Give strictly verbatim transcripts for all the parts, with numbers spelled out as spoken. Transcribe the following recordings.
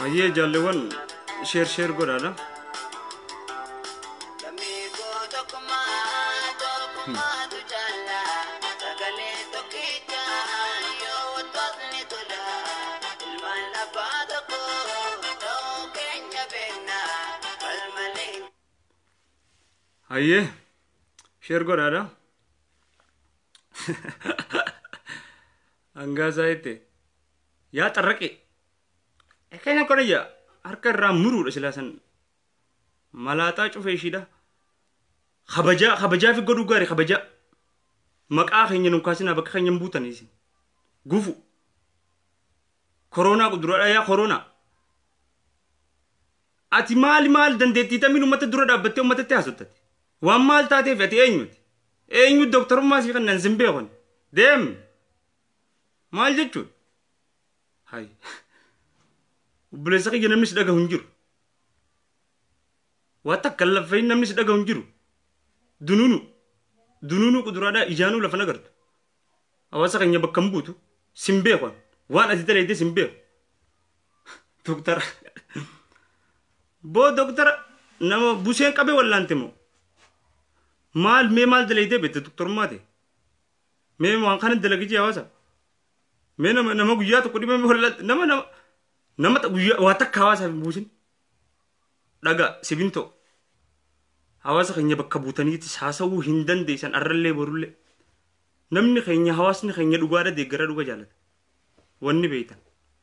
Aye jalleewwan sheer sheer godhaadha. Aye sheer godhaadha. Angaasaa itti yaa xarraqe ekeenya kodhayya harka irraa muruudha silaasan malaaxaa cufee ishiidha. Kabajaa kabajaa fi godhuu gaarii kabajaa maqaa keenya nunkaasinaa bakka keenya hin buutaniisi gufu koronaa dura yaa koronaa ati maali maal dandeettii tamiin uummata dura dhaabbattee uummatatti haasoftate waan maal taateef ati eenyuti eenyu dooktarummaa sii kanneen sin beekon deem maal jechuun hay obboleessa kiyya namni si dhagahu hin jiru waa takka laffee namni si dhagahu hin jiru dununu dununu kuduraadhaa ijaanuu lafa nagartu hawaasa keenya bakka hin buutu sin beekon waan ati daleeyde sin beeku dooktara boo dooktara nama buseen qabee wallaante moo maal mee maal daleeyde beekte dooktarummaa ta'e mee waan kana dalagijee hawaasa mee nama nama guyyaa tokko dhibame wallaante nama nama nama guyyaa waa takka hawaasaaf hin buusin dhagaa sibintoo hawaasa keenya bakka buutaniitti haasawuu hin dandeessan arrallee borullee namni keenya hawaasni keenya dhugaadha deeggara dhuga jaalata wanni beeytan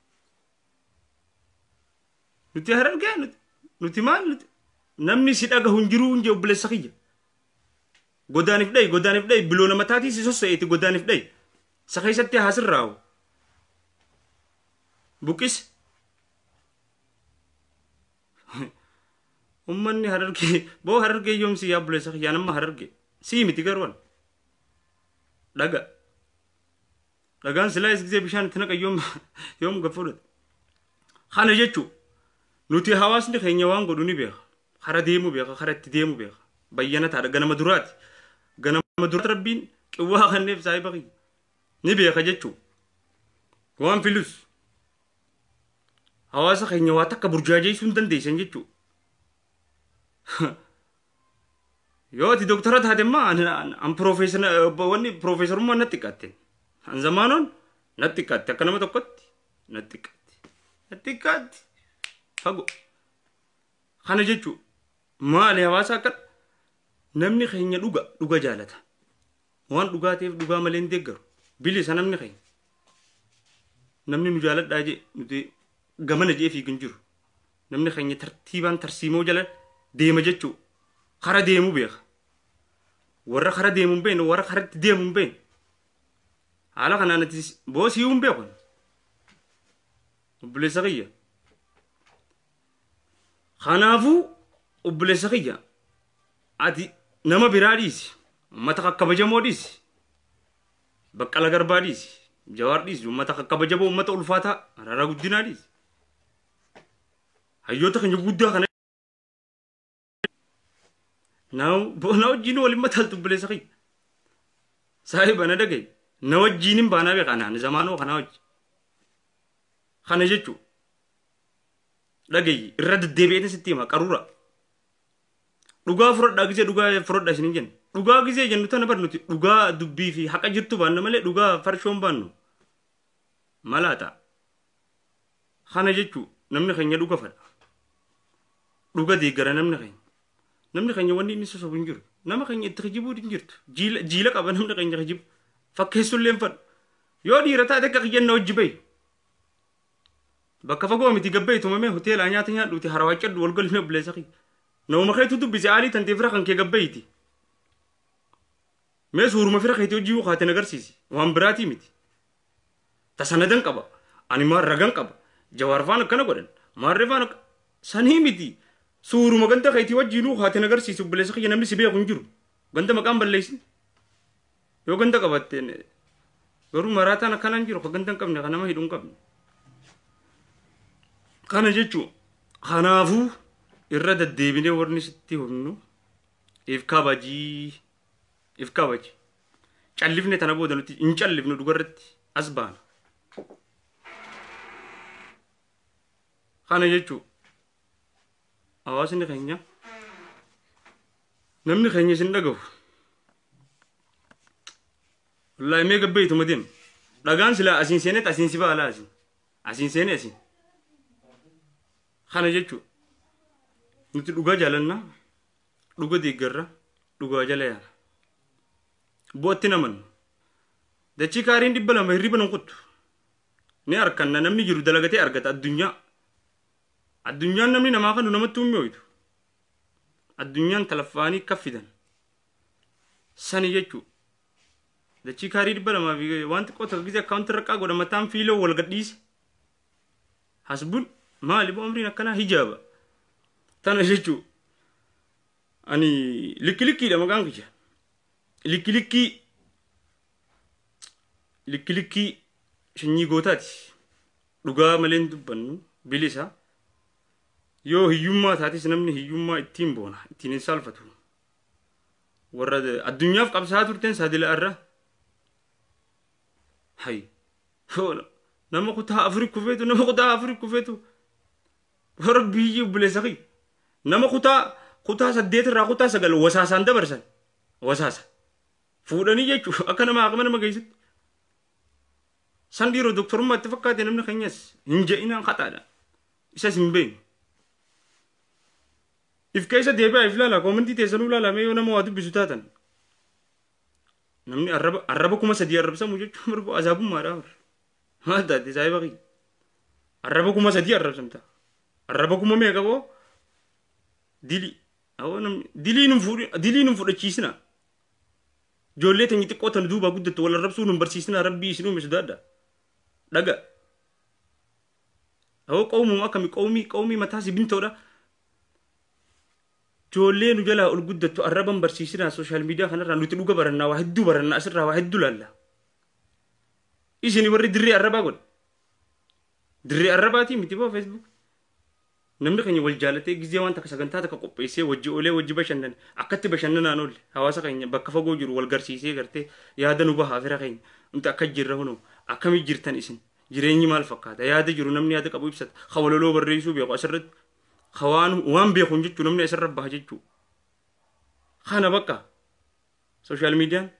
nuti harargee nuti nuti maal nuti namni si dhagahu hin jiru hin jee obboleessa kiyya godaaniif dhayi godaaniif dhayi biloona mataatii si sossa'eeti godaaniif dhayi sa keessatti haasirraawu buqis ummanni harargee boo harargee yoomsi yaa obboleessa kiyyaa nama harargee sii miti garwan dhaga dhagaan silaa is gisee bishaan itti naqa yoom yoom gafuudhate kana jechuu nuti hawaasni keenya waan godhu ni beeka kara deemu beeka kara itti deemu beeka bayyana taadha ganama duraati ganama duraati rabbiin qawwaa kanneef saahiba kiyya ni beeka jechuu waan filus hawaasa keenya waa takka burjaajeessuu hin dandeessan jechuu yoo ati doktora taate ma an professor wanni professorummaa natti qatte an zamaanoon natti qatte akka nama tokkotti natti qatte natti qatte fago kana jechuu maali hawaasa akka namni keenya dhuga dhuga jaalata waan dhugaateef dhugaa malee hin deeggaru bilisa namni keenya namni nu jaaladhaa jee nuti gamana jee fiigin jiru namni keenya tartiibaan tarsiimoo jala deema jechuu kara deemuu beeka warra kara deemuu hin beekne warra karatti deemuu hin beekne haala kanaan ati boosii hin beekon obboleessa kiyya kanaafuu obboleessa kiyya ati nama biraa dhiisi uummata kakkabajamoo dhiisi baqqala garbaa dhiisi jawaar dhiisi uummata kakkabajamoo uummata ulfaataa araraa guddinaa dhiisi hayyoota keenya guddaa kana now na wajjin waliin mataltu obboleessa kiyya saahiba na dhagaye na wajjinin baanaa beekanaan zamaanoo kana wajji kana jechuu dhagaye irra deddeebi'eeti sitti hima qaruura dhugaa fudhadhaa gisee dhugaa fudhadhaa isinin jenna dhugaa gisee jennu tana bar nuti dhugaa dubbii fi haqa jirtu baanna malee dhugaa farshoon baannu malaata kana jechuu namni keenya dhuga fadha dhuga deeggara namni keenya namni keenya wanni inni sosobu hin jiru nama keenya itti kijibuu hin jirtu jiila jiila qaba namni keenya kijibu fakkeessullee hin fadhu yoo dhiira taate akka kiyyanna hojii bahi bakka fagoo miti gabbayi tumamee hoteelaa nyaata nyaadhuuti harawaachadhu wal galina obboleessa kiyya nama keetu dubbise aalii tantee fira kan kee gabbayiti mee suuruma fira keetii hojii kaateen agarsiisi waan biraatii miti tasanadan qaba ani maan ragan qaba jawaar faan akkana godhan maarree faan sanii miti suuruma ganda keetii wajjiinuu kaateen agarsiisi obboleessa kiyya namni si beeku hin jiru ganda maqaan balleessin yoo ganda qabatteen garuu maraataan akkanaan jiru ka ganda hin qabne ka nama hidhuu hin qabne kana jechuu kanaafuu irra deddeebinee warni sitti humnu if kabajii if kabaji callifne tana booda nuti hin callifnu dhugarratti as baana kana jechuudha hawaasni keenya namni keenya isin dhagahu wallahi mee gabbeetu madeem dhagaan sila asin seenet asin siba ala asin asin seene asin kana jechuudha nuti dhugaa jaalanna dhugaa deeggarra dhugaa jala yaana bootti naman dachii kaariin dhibba lama hirriba nan quttu ni arkanna namni jiru dalagatee argata addunyaa addunyaan namni namaa kanu namatti uumiyooytu addunyaan talaffaanii kaffidan sani jechuu dachii kaarii dhibba lamaa fi wanti qoota gisee akkaawunti raqqaa godha mataan fiiloo wal gadhiise hasbun maali boo umriin akkanaa hijaaba tana jechuu ani likkilikkiidha maqaan kiyya likkilikkii likkilikkii shanyii gootaati dhugaa maleen dubbannu bilisa yoo hiyyummaa taatis namni hiyyummaa ittiin boona ittiin hin saalfatu warra addunyaaf qabsaa turteen saadila irra hay nama kutaa afuri kufeetu nama kutaa afuri kufeetu warra biyyi buleesaqi nama kutaa kutaa saddeet irraa kutaa sagal wasaasaan dabarsan wasaasa fuudhanii jechuu akka nama haqama nama geessitti san dhiiroo doktorummaatti fakkaate namni keenyas hin je'inaan qaxaadha isas hin beeknu if keessa deebi'aa if laala koomantii teessanuu laalamee yoo nama waa dubbisu taatan namni arraba arraba kuma sadii arrabsamu jechuun marfoo azaabummaadha maal taate saayiba qiyya arraba kuma sadii arrabsamta arraba kuma meeqa boo dilii awoo namni dilii nun fuudhi dilii nun fudhachiisina ijoollee teenya xiqqoo tan duubaa guddattu wal arrabsuu nun barsiisina rabbii isinuu misodaadha dhaga awoo qawmuu akkami qawmii qawmii mataa sibintoodha ijoollee nu jalaa ol guddattu arraban barsiisina sooshaal miidiyaa kanarraa nuti dhuga barannaa waa hedduu barannaa asirraa waa hedduu laalla isini warri dirree arrabaa godha dirree arrabaatii miti boo feesbuuk namni keenya wal jaalatee gizee waan takka sagantaa takka qopheessee wajji olee wajji bashannan akkatti bashannanaan oolle hawaasa keenya bakka fagoo jiru wal garsiisee gartee yaada nu bahaa fira keenya nuti akka jirra hunoo akkamii jirtan isin jireenyi maal fakkaata yaada jiru namni yaada qabu ibsata hawaloloo barreessuu beeku asirratti hawaan waan beekuun jechuu namni asirra baha jechuu kana bakka sooshaal miidiyaan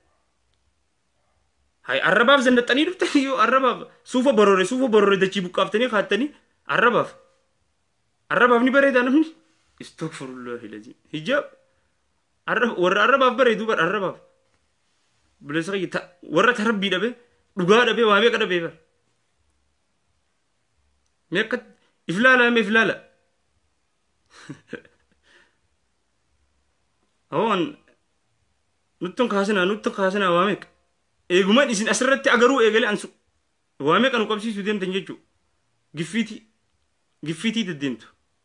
hay arrabaaf zannaxanii dhuftanii yoo arrabaaf suufa borore suufa borore dachii buqqaaftanii kaattanii arrabaaf arrabaaf ni bareeda namni istagfirullahi lazim hijab arrab warra arrabaaf bareedu bar arrabaaf bilesa qiyya warra tarabbii dhabe dhugaa dhabe waa meeqa dhabe bar meeqa iflaala me iflaala awoon nuttun kaasina nuttun kaasina waa meeqa eegumaan isin asirratti agaruu eegale ansu waa meeqa nu qabsiisuu deemtan jechuu giffiitii giffiitii deddeemtu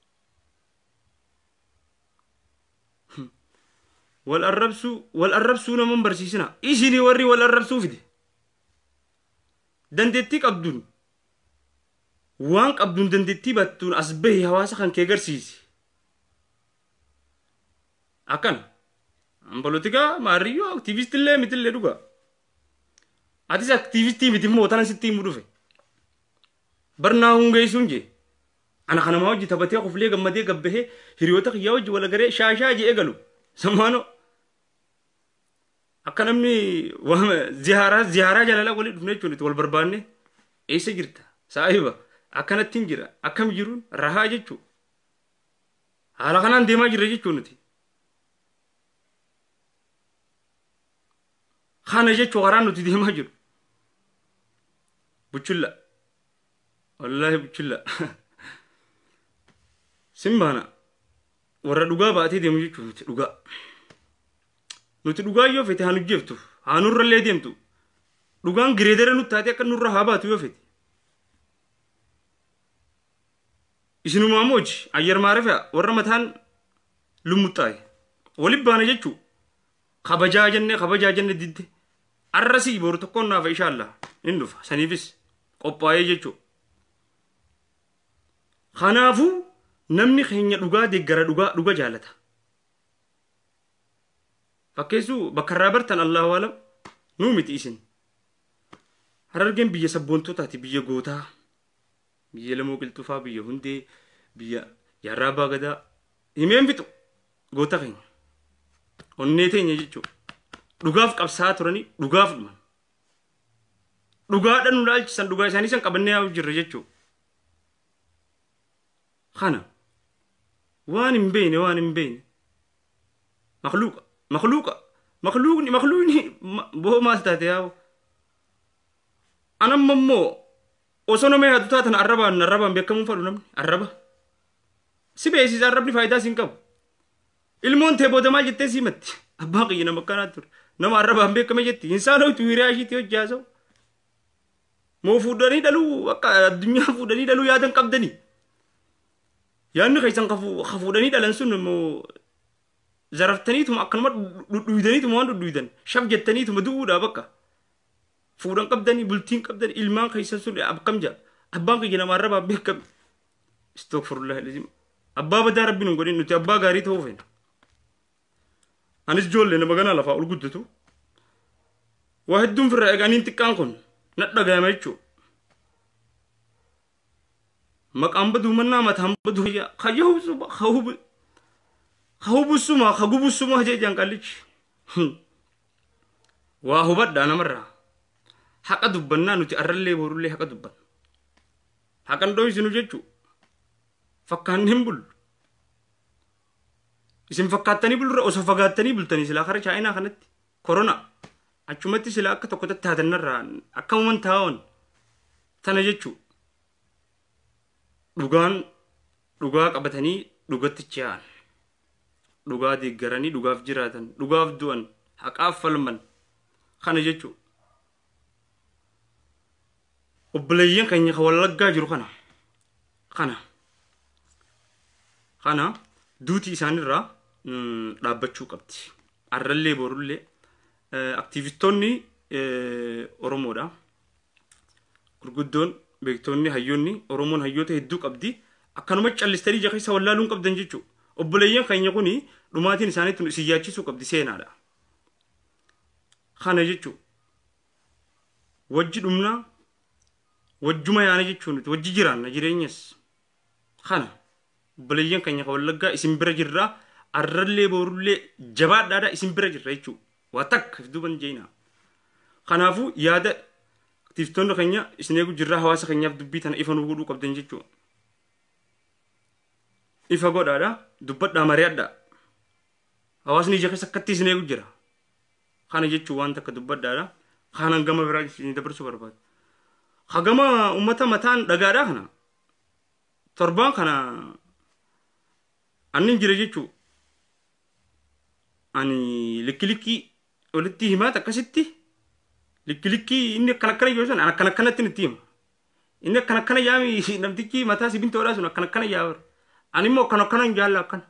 wal arrabsuu wal arrabsuu naman barsiisina isinii warri wal arrabsuu fide dandeettii qabduun waan qabduun dandeettii battuun as bahi hawaasa kan kee garsiisi akkan ambalotika maariyyoo aktiivistillee mitillee dhugaa atis aktiivistii miti immoo tanan sitti himu dhufe barnaa hungeessuun jee ana kana maa hojii taphatee qoflee gammadee gabbahee hiriyoota kiyyaa hojii wala garee shaashaa jee eegalu samaano akka namni ziyaaraa ziyaaraa jaalalaa walii dhufne jechuun itti wal barbaanne eessa jirta saahiba akkanatti hin jira akkam jiruun rahaa jechuu haala kanaan deemaa jirra jechuun nuti kana jechuu karaan nuti deemaa jiru buchulla wallahi buchulla simbaana warra dhugaa baatee deemu jechuun nuti dhugaa nuti dhugaa yoo fete haa nujjeeftu haa nurrallee deemtu dhugaan gireedara nutti taate akka nurra haa baatu yoo fete isinumaa mooji ayyar maarafaa warra mataan lummuxaaye walib baana jechuu kabajaa jenne kabajaa jenne didde arrasii boru tokkoon naafa inshaallah hin dhufa saniifis qophaa'ee jechuu kanaafuu namni keenya dhugaa deeggara dhugaa dhuga jaalata fakkeessuu bakka irraa bartan allahu alam nuu miti isin harargeen biyya sabboontotaati biyya gootaa biyya lamoo qilxufaa biyya hundee biyya jaarraa abbaa gadaa himeen fixu goota keenya onnee teenya jechuudha dhugaaf qabsaa turanii dhugaaf dhuman dhugaadhaan nu laalchisan dhugaa isaanii san qabannee yaa jirra jechuudha kana waan hin beekne waan hin beekne makhluuqa makhluuqa makhluuqni makhluuqni boo maal taate yaa anamma immoo osoo nama yaadu taatan arrabaan arrabaan beekamuun fadhu namni arraba si beeksisa arrabni faayidaa siin qabu ilmoon tee booda maal jettee siimatti abbaa qiyya nama akkanaa ture nama arrabaan beekame jetti insaan hoytu hiriyaa ishiitti hojjaasoo moo fuudhanii dhaluu akka addunyaa fuudhanii dhaluu yaadan qabdanii yaanni keessan fuudhanii dhalan sun moo zaraftaniituma akkanuma dhudhuydaniituma waan dhudhuydan shaf jettaniituma du'uudha bakka fuudhan qabdanii bultiin qabdanii ilmaan keessan sun akkam jaa abbaan qiyya nama arrabaan beekame استغفرالله العظيم أبا بدار ربي نقولين نتي أبا غاري توفين أنيس جول لنا بغنا لفا أقول قدتو واحد دون في الرأيك أنين تكانكون نتلا غاية ميتشو مك أمبدو منا ما تهمبدو هيا خيهو سوبا خوب خوب السما خوب السما هجي جان قاليش واهو بدا أنا مرة حقا دبنا نتي أرلي بورلي حقا دبنا حقا ندوي سنو جيتشو fakkaan hin bulu isin fakkaatanii bulurra osoo fagaattanii bultanii silaa kara chaayinaa kanatti korona achumatti silaa akka tokko tattaatannarraa akka uuman taa'oon tana jechuu dhugaan dhugaa qabatanii dhugatti ce'an dhugaa deeggaranii dhugaaf jiraatan dhugaaf du'an haqaaf falman kana jechuu obboleeyyan keenya wallaggaa jiru kana kana kana duuti isaanirraa dhaabbachuu qabdi arrallee borullee aktiivistoonni oromoodha gurguddoon beektoonni hayyoonni oromoon hayyoota hedduu qabdi akkanuma callistanii ija keessa wallaaluun qabdan jechuudha obboleeyyan keenya kuni dhumaatiin isaaniitti isin yaachisuu qabdi seenaadha kana jechuudha wajji dhumna wajjuma yaana jechuun wajji jiraanna jireenyas kana obboleeyyan keenya wallaggaa isin bira jirra arrallee borullee jabaadhaadha isin bira jirra jechuudha waa takka duuban jeena kanaafuu yaada aktiivistoonni keenya isin eegu jirra hawaasa keenyaaf dubbii tana ifa nu godhuu qabdan jechuudha ifa godhaadha dubbadhaa mari'adhaa hawaasni ija keessa akkatti isin eegu jira kana jechuu waan takka dubbadhaadha kanan gama biraa isin dabarsuu barbaadu hagama ummata mataan dhagaadhaa kana torbaan kana annin jira jechuu ani likki likki walitti himaat akkasitti likki likki inni akkana akkana yoo san an akkana akkanatti nitti hima inni akkana akkana yaami namtichi mataa sibintoodhaa sun akkana akkana yaawar ani immoo akkana akkana hin jaalla akkana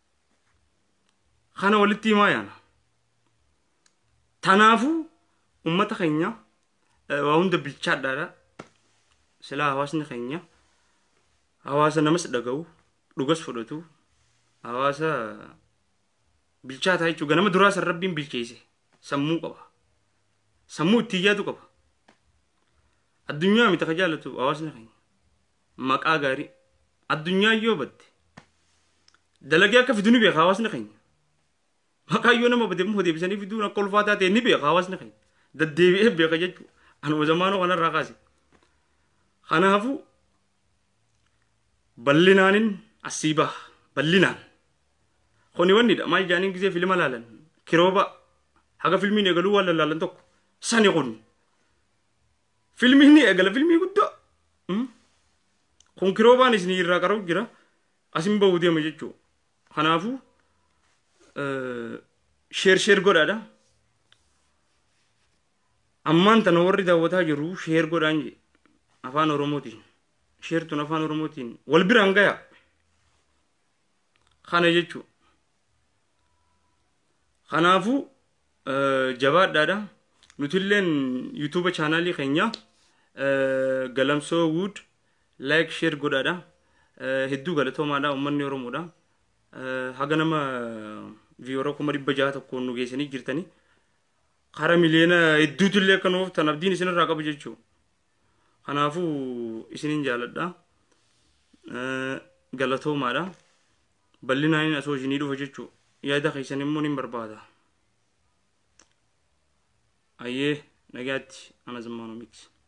kana walitti himaa yaana tanaafuu ummata keenya waa hunda bilchaadhaadha silaa hawaasni keenya hawaasa namas dhaga'u dhugas fudhatu hawaasa bilchaataa jechuun ganama duraa san rabbiin bilcheesse sammuu qaba sammuu itti yaadu qaba addunyaa miti ka jaallatu hawaasni keenya maqaa gaarii addunyaa yoo badde dalagee akka fidu ni beeka hawaasni keenya maqaa yoo nama badee immoo deebisanii fiduun akka ulfaataa ta'e ni beeka hawaasni keenya daddeebi'ee beeka jechuudha anuma zamaanoo kanarraa kaase kanaafuu bal'inaanin asii baha bal'inaan kuni wannidha maal jaaniin gisee filma laalan kirooba haga filmiin eegaluu waan lallaalan tokko sani kun filmiin eegala filmii guddoo kun kiroobaan isin irraa qaruu jira asin bahuu deema jechuudha kanaafuu sheer sheer godhaadha ammaan tana warri daawwataa jiru sheer godhaan afaan oromootiin sheertuun afaan oromootiin wal biraan gayaa kana jechuudha kanaafuu jabaadhaadha nutilleen yuutuuba chaanaalii keenya galamsoo wood like share godhaadha hedduu galatoomaadha ummanni oromoodha haga nama viiyora kuma dhibba jaha tokkoon nu geessanii jirtanii kara miliyoona hedduutullee akka nuuf tan abdiin isinirraa qabu jechuudha kanaafuu isinin jaaladha galatoomaadha. Bal'inaan asoo isinii dhufa jechuu yaada keessan immoo nin barbaada. Ayyee nagaatti ana Zimmaanoo Mix.